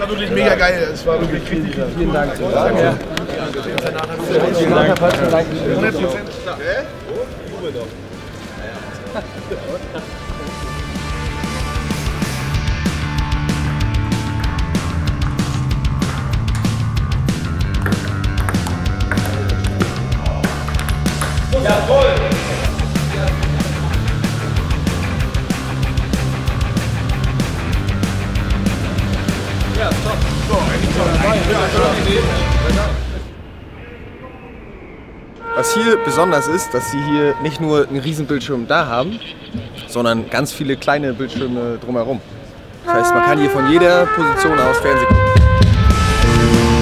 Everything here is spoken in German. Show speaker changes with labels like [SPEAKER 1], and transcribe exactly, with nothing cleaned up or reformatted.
[SPEAKER 1] war wirklich mega geil. Es war wirklich richtig, richtig
[SPEAKER 2] Vielen Dank.
[SPEAKER 1] Vielen
[SPEAKER 2] Dank.
[SPEAKER 1] Dank.
[SPEAKER 2] Vielen Dank.
[SPEAKER 1] hundert Prozent.
[SPEAKER 3] Jawohl! Ja, top.
[SPEAKER 2] Was hier besonders ist, dass sie hier nicht nur einen riesen Bildschirm da haben, sondern ganz viele kleine Bildschirme drumherum. Das heißt, man kann hier von jeder Position aus Fernsehen gucken.